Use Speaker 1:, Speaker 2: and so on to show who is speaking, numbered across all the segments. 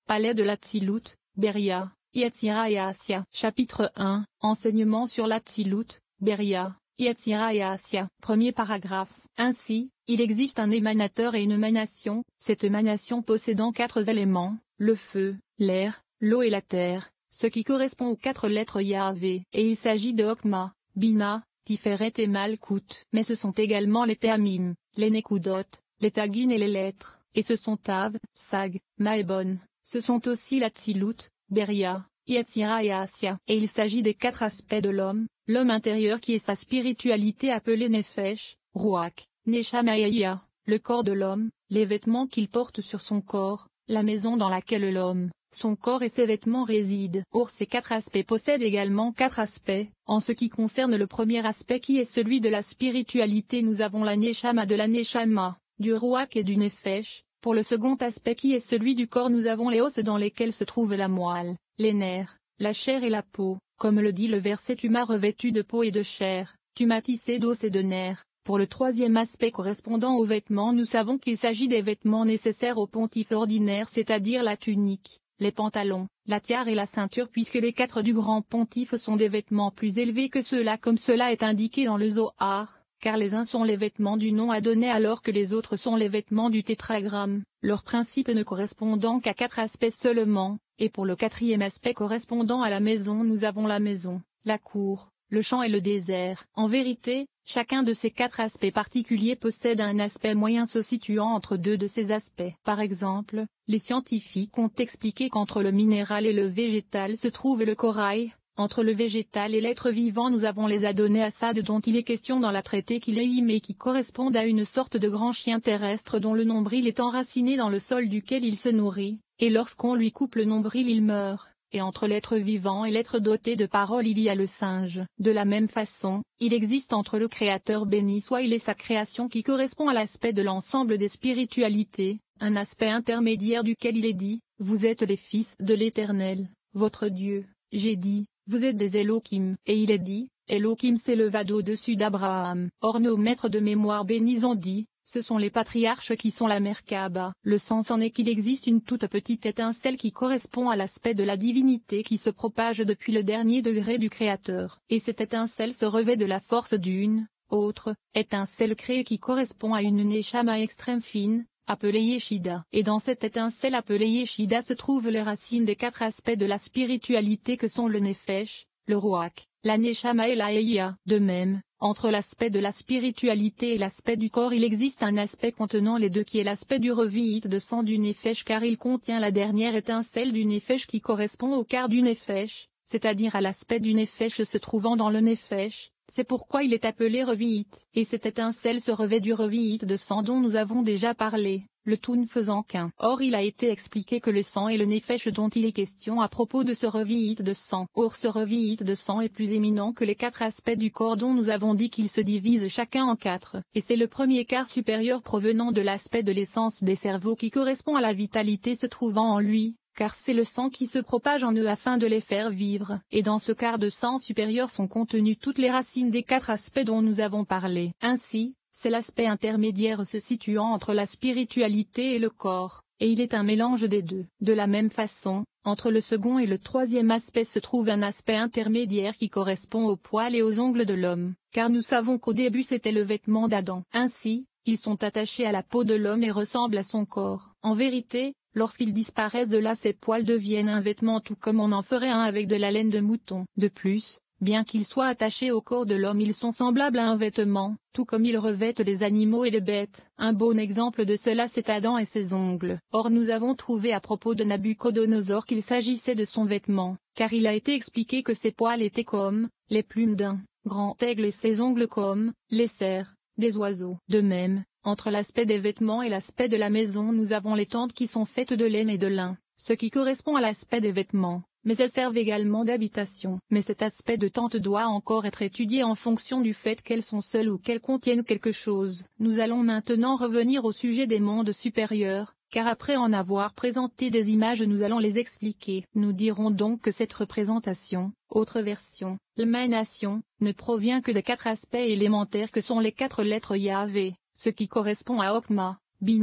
Speaker 1: palais de l'Atsilut, Beria, Yetzira et Asya. Chapitre 1, Enseignement sur l'Atsilut, Beria, Yetzira et Asya. Premier paragraphe. Ainsi, il existe un émanateur et une émanation, cette émanation possédant 4 éléments, le feu, l'air, l'eau et la terre, ce qui correspond aux 4 lettres Yahvé. Et il s'agit de Okma, Bina, Tiferet et Malkout. Mais ce sont également les Théamim, les Nekudot, les Tagin et les lettres, et ce sont Tav, Sag, Maébon. Ce sont aussi l'Atsilut, Beria, Yetzira et Asya. Et il s'agit des 4 aspects de l'homme intérieur qui est sa spiritualité appelée Nefesh, Ruach, Neshama et Iya, le corps de l'homme, les vêtements qu'il porte sur son corps, la maison dans laquelle l'homme, son corps et ses vêtements résident. Or ces 4 aspects possèdent également 4 aspects. En ce qui concerne le premier aspect qui est celui de la spiritualité, nous avons la Neshama de la Neshama, du Ruach et du Nefesh. Pour le second aspect qui est celui du corps, nous avons les os dans lesquels se trouve la moelle, les nerfs, la chair et la peau. Comme le dit le verset, tu m'as revêtu de peau et de chair, tu m'as tissé d'os et de nerfs. Pour le troisième aspect correspondant aux vêtements, nous savons qu'il s'agit des vêtements nécessaires au pontife ordinaire, c'est-à-dire la tunique, les pantalons, la tiare et la ceinture, puisque les 4 du grand pontife sont des vêtements plus élevés que ceux-là, comme cela est indiqué dans le Zohar, car les uns sont les vêtements du nom Adonai alors que les autres sont les vêtements du tétragramme, leur principe ne correspondant qu'à 4 aspects seulement. Et pour le quatrième aspect correspondant à la maison, nous avons la maison, la cour, le champ et le désert. En vérité, chacun de ces 4 aspects particuliers possède un aspect moyen se situant entre 2 de ces aspects. Par exemple, les scientifiques ont expliqué qu'entre le minéral et le végétal se trouve le corail. Entre le végétal et l'être vivant, nous avons les Adonai Assad dont il est question dans la traité Kiléim et qui correspondent à une sorte de grand chien terrestre dont le nombril est enraciné dans le sol duquel il se nourrit, et lorsqu'on lui coupe le nombril il meurt. Et entre l'être vivant et l'être doté de parole il y a le singe. De la même façon, il existe entre le Créateur béni soit-il et sa création qui correspond à l'aspect de l'ensemble des spiritualités, un aspect intermédiaire duquel il est dit, vous êtes les fils de l'Éternel, votre Dieu. J'ai dit, vous êtes des Elohim. Et il est dit, Elohim s'éleva au-dessus d'Abraham. Or nos maîtres de mémoire bénis ont dit, ce sont les patriarches qui sont la Merkaba. Le sens en est qu'il existe une toute petite étincelle qui correspond à l'aspect de la divinité qui se propage depuis le dernier degré du Créateur. Et cette étincelle se revêt de la force d'une autre étincelle créée qui correspond à une Neshama extrême fine, appelée Yeshida. Et dans cette étincelle appelée Yeshida se trouvent les racines des 4 aspects de la spiritualité que sont le Nefesh, le Ruach, la Neshama et la Iya. De même, entre l'aspect de la spiritualité et l'aspect du corps il existe un aspect contenant les deux qui est l'aspect du revi'it de sang du Nefesh car il contient la dernière étincelle du Nefesh qui correspond au quart du Nefesh, c'est-à-dire à l'aspect du Nefesh se trouvant dans le Nefesh. C'est pourquoi il est appelé revi'it. Et cette étincelle se revêt du revi'it de sang dont nous avons déjà parlé, le tout ne faisant qu'un. Or il a été expliqué que le sang est le Nefesh dont il est question à propos de ce revi'it de sang. Or ce revi'it de sang est plus éminent que les 4 aspects du corps dont nous avons dit qu'ils se divisent chacun en 4. Et c'est le premier quart supérieur provenant de l'aspect de l'essence des cerveaux qui correspond à la vitalité se trouvant en lui. Car c'est le sang qui se propage en eux afin de les faire vivre. Et dans ce quart de sang supérieur sont contenues toutes les racines des 4 aspects dont nous avons parlé. Ainsi, c'est l'aspect intermédiaire se situant entre la spiritualité et le corps, et il est un mélange des deux. De la même façon, entre le second et le troisième aspect se trouve un aspect intermédiaire qui correspond aux poils et aux ongles de l'homme, car nous savons qu'au début c'était le vêtement d'Adam. Ainsi, ils sont attachés à la peau de l'homme et ressemblent à son corps. En vérité, lorsqu'ils disparaissent de là, ces poils deviennent un vêtement tout comme on en ferait un avec de la laine de mouton. De plus, bien qu'ils soient attachés au corps de l'homme, ils sont semblables à un vêtement, tout comme ils revêtent les animaux et les bêtes. Un bon exemple de cela c'est Adam et ses ongles. Or nous avons trouvé à propos de Nabuchodonosor qu'il s'agissait de son vêtement, car il a été expliqué que ses poils étaient comme les plumes d'un grand aigle et ses ongles comme les serres des oiseaux. De même, entre l'aspect des vêtements et l'aspect de la maison nous avons les tentes qui sont faites de laine et de lin, ce qui correspond à l'aspect des vêtements, mais elles servent également d'habitation. Mais cet aspect de tente doit encore être étudié en fonction du fait qu'elles sont seules ou qu'elles contiennent quelque chose. Nous allons maintenant revenir au sujet des mondes supérieurs, car après en avoir présenté des images nous allons les expliquer. Nous dirons donc que cette représentation, autre version, l'émanation, ne provient que des 4 aspects élémentaires que sont les 4 lettres Yahvé, ce qui correspond à Okma, Bina,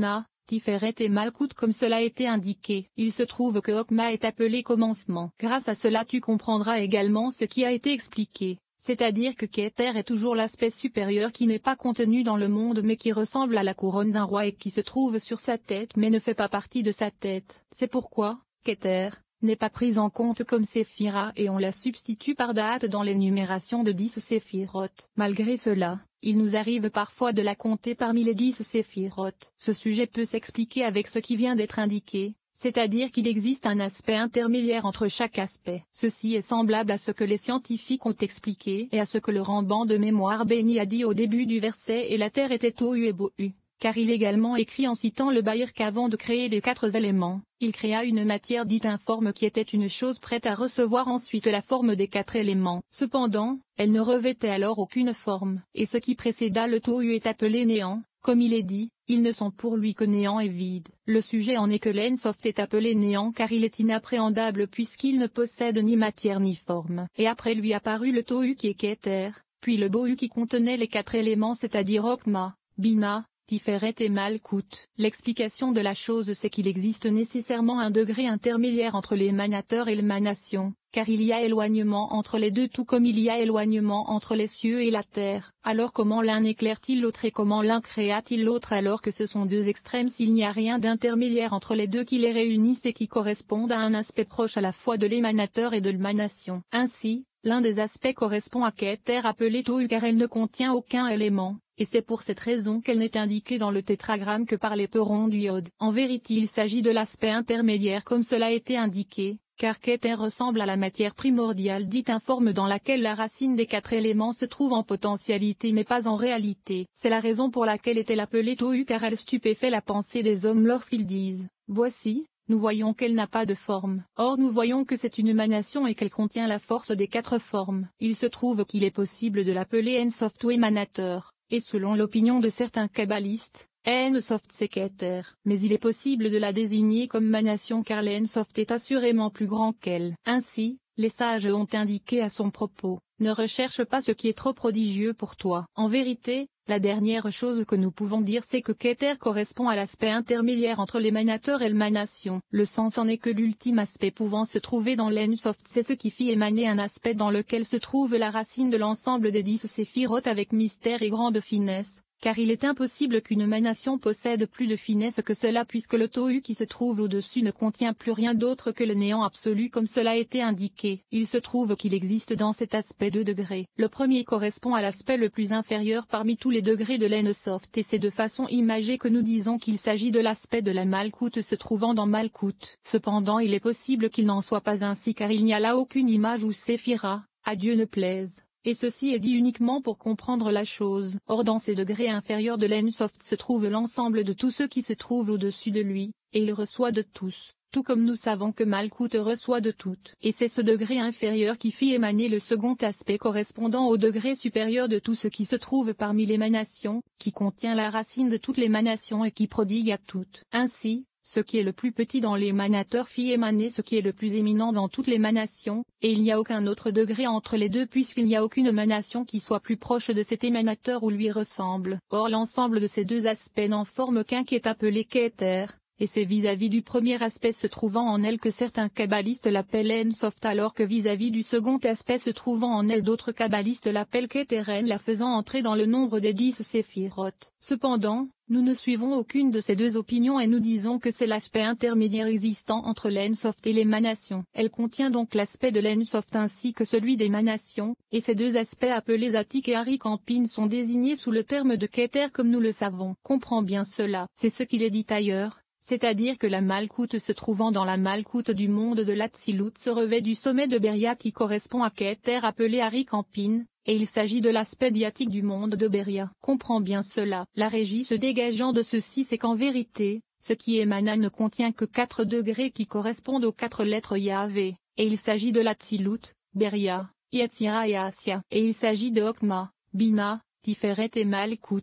Speaker 1: Tiferet et Malkout comme cela a été indiqué. Il se trouve que Okma est appelé commencement. Grâce à cela tu comprendras également ce qui a été expliqué. C'est-à-dire que Keter est toujours l'aspect supérieur qui n'est pas contenu dans le monde mais qui ressemble à la couronne d'un roi et qui se trouve sur sa tête mais ne fait pas partie de sa tête. C'est pourquoi, Keter n'est pas prise en compte comme Séphira et on la substitue par Da'at dans l'énumération de 10 séphiroth. Malgré cela, il nous arrive parfois de la compter parmi les 10 séphiroth. Ce sujet peut s'expliquer avec ce qui vient d'être indiqué, c'est-à-dire qu'il existe un aspect intermédiaire entre chaque aspect. Ceci est semblable à ce que les scientifiques ont expliqué et à ce que le Ramban de mémoire béni a dit au début du verset et la terre était Tohu et Bohu. Car il également écrit en citant le Bahir qu'avant de créer les 4 éléments, il créa une matière dite informe qui était une chose prête à recevoir ensuite la forme des 4 éléments. Cependant, elle ne revêtait alors aucune forme. Et ce qui précéda le Tohu est appelé néant, comme il est dit, ils ne sont pour lui que néant et vide. Le sujet en est que l'Ensoft est appelé néant car il est inappréhendable puisqu'il ne possède ni matière ni forme. Et après lui apparut le Tohu qui est Keter, puis le Bohu qui contenait les 4 éléments c'est-à-dire Okma, Bina, Tiferet et Malkout. L'explication de la chose c'est qu'il existe nécessairement un degré intermédiaire entre l'émanateur et l'émanation, car il y a éloignement entre les deux tout comme il y a éloignement entre les cieux et la terre. Alors comment l'un éclaire-t-il l'autre et comment l'un créa-t-il l'autre alors que ce sont deux extrêmes s'il n'y a rien d'intermédiaire entre les deux qui les réunissent et qui correspondent à un aspect proche à la fois de l'émanateur et de l'émanation. Ainsi, l'un des aspects correspond à Keter appelé Tohu car elle ne contient aucun élément. Et c'est pour cette raison qu'elle n'est indiquée dans le tétragramme que par les perons du Yod. En vérité il s'agit de l'aspect intermédiaire comme cela a été indiqué, car Keter ressemble à la matière primordiale dite informe dans laquelle la racine des 4 éléments se trouve en potentialité mais pas en réalité. C'est la raison pour laquelle est-elle appelée Tohu car elle stupéfait la pensée des hommes lorsqu'ils disent « Voici, nous voyons qu'elle n'a pas de forme. » Or nous voyons que c'est une émanation et qu'elle contient la force des 4 formes. Il se trouve qu'il est possible de l'appeler Ensoft ou émanateur. Et selon l'opinion de certains kabbalistes, Ensoft c'est Keter. Mais il est possible de la désigner comme émanation car l'Ensoft est assurément plus grand qu'elle. Ainsi, les sages ont indiqué à son propos, ne recherche pas ce qui est trop prodigieux pour toi. En vérité, la dernière chose que nous pouvons dire c'est que Keter correspond à l'aspect intermédiaire entre l'émanateur et l'émanation. Le sens en est que l'ultime aspect pouvant se trouver dans l'Ensoft c'est ce qui fit émaner un aspect dans lequel se trouve la racine de l'ensemble des 10 séphiroth avec mystère et grande finesse. Car il est impossible qu'une émanation possède plus de finesse que cela puisque le Tohu qui se trouve au-dessus ne contient plus rien d'autre que le néant absolu comme cela a été indiqué. Il se trouve qu'il existe dans cet aspect 2 degrés. Le premier correspond à l'aspect le plus inférieur parmi tous les degrés de l'Ensoft et c'est de façon imagée que nous disons qu'il s'agit de l'aspect de la Malkout se trouvant dans Malkout. Cependant il est possible qu'il n'en soit pas ainsi car il n'y a là aucune image ou séphira, à Dieu ne plaise. Et ceci est dit uniquement pour comprendre la chose. Or dans ces degrés inférieurs de l'Ensoft se trouve l'ensemble de tous ceux qui se trouvent au-dessus de lui, et il reçoit de tous, tout comme nous savons que Malkout reçoit de toutes. Et c'est ce degré inférieur qui fit émaner le second aspect correspondant au degré supérieur de tout ce qui se trouve parmi l'émanation, qui contient la racine de toute l'émanation et qui prodigue à toutes. Ainsi, ce qui est le plus petit dans l'émanateur fit émaner ce qui est le plus éminent dans toute l'émanation, et il n'y a aucun autre degré entre les deux puisqu'il n'y a aucune émanation qui soit plus proche de cet émanateur ou lui ressemble. Or l'ensemble de ces deux aspects n'en forme qu'un qui est appelé Keter, et c'est vis-à-vis du premier aspect se trouvant en elle que certains kabbalistes l'appellent Ensoft alors que vis-à-vis du second aspect se trouvant en elle d'autres kabbalistes l'appellent Keteren la faisant entrer dans le nombre des 10 séphiroth. Cependant, nous ne suivons aucune de ces deux opinions et nous disons que c'est l'aspect intermédiaire existant entre l'Ensoft et l'émanation. Elle contient donc l'aspect de l'Ensoft ainsi que celui d'émanation, et ces deux aspects appelés Atik et Arik Ampin sont désignés sous le terme de Keter comme nous le savons. Comprends bien cela. C'est ce qu'il est dit ailleurs, c'est-à-dire que la Malkout se trouvant dans la Malkout du monde de l'Atsilut se revêt du sommet de Beria qui correspond à Keter appelé Arik Ampin. Et il s'agit de l'aspect diatique du monde de Beria. Comprends bien cela. La régie se dégageant de ceci c'est qu'en vérité, ce qui émana ne contient que 4 degrés qui correspondent aux 4 lettres Yahvé, et il s'agit de l'Atsilut, Beria, Yetzira et Asya. Et il s'agit de Okma, Bina, Tiferet et Malkout.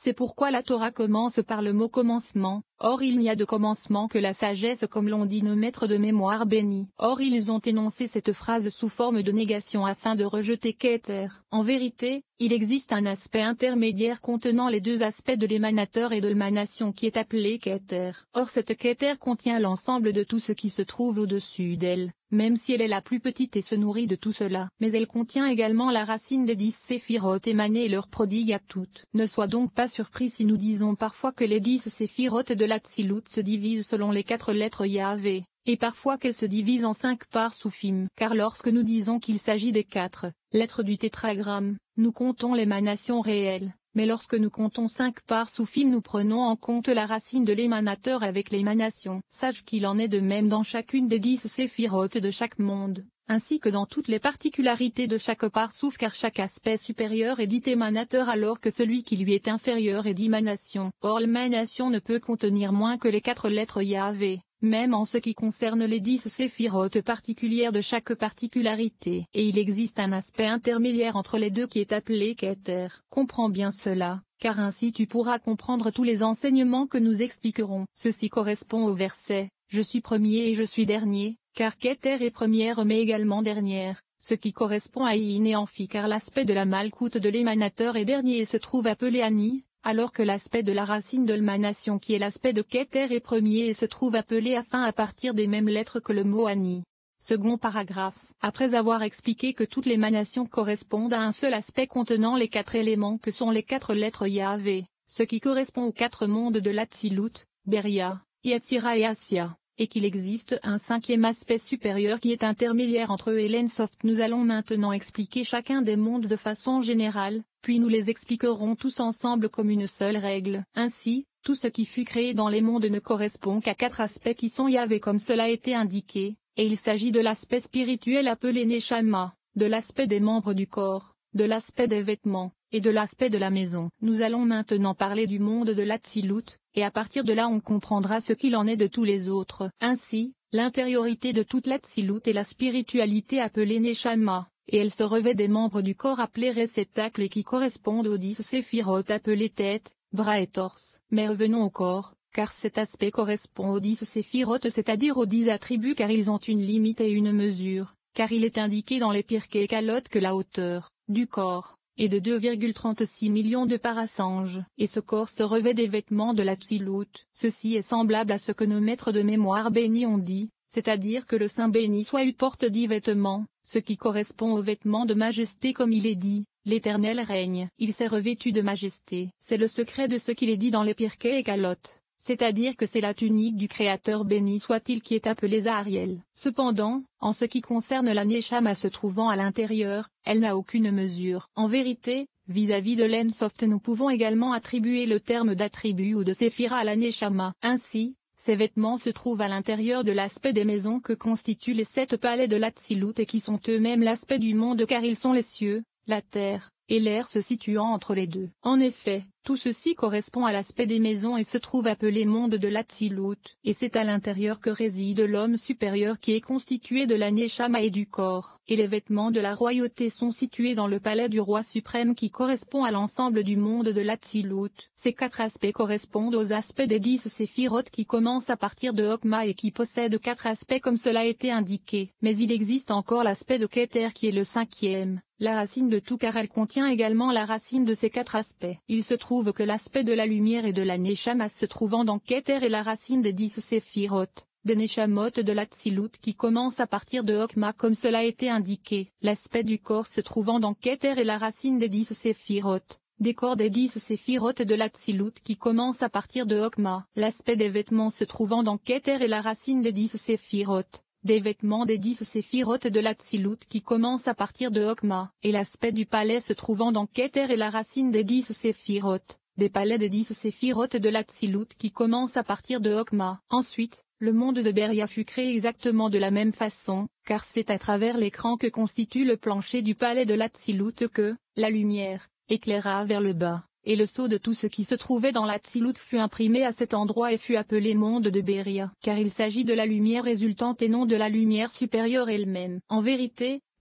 Speaker 1: C'est pourquoi la Torah commence par le mot commencement. Or il n'y a de commencement que la sagesse, comme l'ont dit nos maîtres de mémoire bénis. Or ils ont énoncé cette phrase sous forme de négation afin de rejeter Keter. En vérité, il existe un aspect intermédiaire contenant les deux aspects de l'émanateur et de l'émanation qui est appelé Keter. Or cette Keter contient l'ensemble de tout ce qui se trouve au-dessus d'elle, même si elle est la plus petite et se nourrit de tout cela. Mais elle contient également la racine des 10 séphirotes émanées et leur prodigue à toutes. Ne sois donc pas surpris si nous disons parfois que les 10 séphirotes de l'Atsilut se divisent selon les 4 lettres Yahvé, et parfois qu'elles se divisent en 5 parts soufim. Car lorsque nous disons qu'il s'agit des 4 lettres du tétragramme, nous comptons l'émanation réelle. Mais lorsque nous comptons 5 parts soufim, nous prenons en compte la racine de l'émanateur avec l'émanation. Sache qu'il en est de même dans chacune des 10 séphirotes de chaque monde, ainsi que dans toutes les particularités de chaque part souf, car chaque aspect supérieur est dit émanateur alors que celui qui lui est inférieur est dit émanation. Or l'émanation ne peut contenir moins que les 4 lettres Yahvé, même en ce qui concerne les 10 séphirotes particulières de chaque particularité. Et il existe un aspect intermédiaire entre les deux qui est appelé Keter. Comprends bien cela, car ainsi tu pourras comprendre tous les enseignements que nous expliquerons. Ceci correspond au verset « Je suis premier et je suis dernier », car Keter est première mais également dernière, ce qui correspond à Yin et Amphi, car l'aspect de la Malkout de l'émanateur est dernier et se trouve appelé Ani, alors que l'aspect de la racine de l'émanation qui est l'aspect de Keter est premier et se trouve appelé Afin à partir des mêmes lettres que le mot Ani. Second paragraphe. Après avoir expliqué que toutes les émanations correspondent à un seul aspect contenant les 4 éléments que sont les 4 lettres Yahvé, ce qui correspond aux 4 mondes de l'Atsilut, Beria, Yetzira et Asya, et qu'il existe un 5e aspect supérieur qui est intermédiaire entre eux et l'Ensoft. Nous allons maintenant expliquer chacun des mondes de façon générale, puis nous les expliquerons tous ensemble comme une seule règle. Ainsi, tout ce qui fut créé dans les mondes ne correspond qu'à 4 aspects qui sont Yahvé comme cela a été indiqué, et il s'agit de l'aspect spirituel appelé Neshama, de l'aspect des membres du corps, de l'aspect des vêtements, et de l'aspect de la maison. Nous allons maintenant parler du monde de l'Atsilut, et à partir de là on comprendra ce qu'il en est de tous les autres. Ainsi, l'intériorité de toute l'Atsilut est la spiritualité appelée Neshama, et elle se revêt des membres du corps appelés réceptacles et qui correspondent aux 10 séphirotes appelées tête, bras et torse. Mais revenons au corps, car cet aspect correspond aux 10 séphirotes, c'est-à-dire aux 10 attributs, car ils ont une limite et une mesure, car il est indiqué dans les Pirkei Kalot que la hauteur du corps est de 2,36 millions de parasanges, et ce corps se revêt des vêtements de l'Atsilut. Ceci est semblable à ce que nos maîtres de mémoire bénis ont dit, c'est-à-dire que le Saint béni soit porte 10 vêtements, ce qui correspond aux vêtements de majesté comme il est dit. L'Éternel règne, il s'est revêtu de majesté. C'est le secret de ce qu'il est dit dans les Pirkei Kalot, c'est-à-dire que c'est la tunique du Créateur béni soit-il qui est appelée Zahariel. Cependant, en ce qui concerne la Neshama se trouvant à l'intérieur, elle n'a aucune mesure. En vérité, vis-à-vis de l'Ensoft nous pouvons également attribuer le terme d'attribut ou de Séphira à la Neshama. Ainsi, ces vêtements se trouvent à l'intérieur de l'aspect des maisons que constituent les 7 palais de l'Atsilut et qui sont eux-mêmes l'aspect du monde car ils sont les cieux, la terre, et l'air se situant entre les deux. En effet, tout ceci correspond à l'aspect des maisons et se trouve appelé monde de l'Atsilut, et c'est à l'intérieur que réside l'homme supérieur qui est constitué de la Neshama et du corps, et les vêtements de la royauté sont situés dans le palais du roi suprême qui correspond à l'ensemble du monde de l'Atsilut. Ces 4 aspects correspondent aux aspects des 10 séphirotes qui commencent à partir de Hokma et qui possèdent 4 aspects comme cela a été indiqué. Mais il existe encore l'aspect de Keter qui est le 5e. La racine de tout car elle contient également la racine de ces 4 aspects. Il se trouve que l'aspect de la lumière et de la Neshama se trouvant dans Keter est la racine des 10 séphirotes, des Neshamot de l'Atsilut qui commence à partir de Hokma comme cela a été indiqué. L'aspect du corps se trouvant dans Keter est la racine des 10 séphirotes, des corps des 10 séphirotes de l'Atsilut qui commence à partir de Hokma. L'aspect des vêtements se trouvant dans Keter est la racine des 10 séphirotes, des vêtements des 10 séphirotes de l'Atsilut qui commencent à partir de Hokma. Et l'aspect du palais se trouvant dans Keter est la racine des 10 séphirotes, des palais des 10 séphirotes de l'Atsilut qui commencent à partir de Hokma. Ensuite, le monde de Beria fut créé exactement de la même façon, car c'est à travers l'écran que constitue le plancher du palais de l'Atsilut que la lumière éclaira vers le bas, et le sceau de tout ce qui se trouvait dans l'Atsilut fut imprimé à cet endroit et fut appelé monde de Beria, car il s'agit de la lumière résultante et non de la lumière supérieure elle-même. En vérité,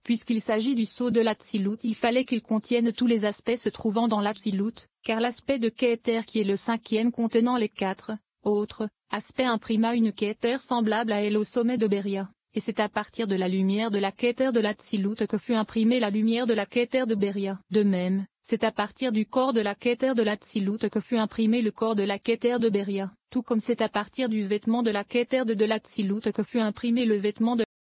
Speaker 1: Puisqu'il s'agit du sceau de l'Atsilut, il fallait qu'il contienne tous les aspects se trouvant dans l'Atsilut, car l'aspect de Keter qui est le cinquième contenant les 4 autres aspects imprima une Keter semblable à elle au sommet de Beria, et c'est à partir de la lumière de la Keter de l'Atsilut que fut imprimée la lumière de la Keter de Beria. De même, c'est à partir du corps de la Keter de l'Atsilut que fut imprimé le corps de la Keter de Beria, tout comme c'est à partir du vêtement de la Keter de l'Atsilut que fut imprimé le vêtement de